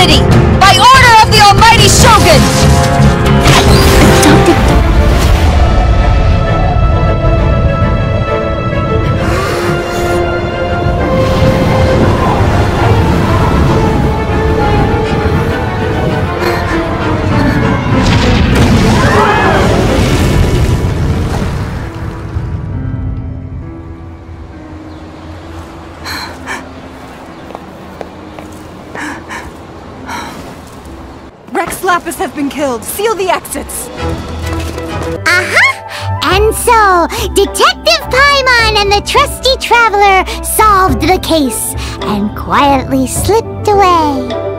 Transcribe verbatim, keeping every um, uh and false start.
city! By order of the almighty Shogun! Adopted... Lapis has been killed. Seal the exits. Uh-huh! And so, Detective Paimon and the trusty traveler solved the case and quietly slipped away.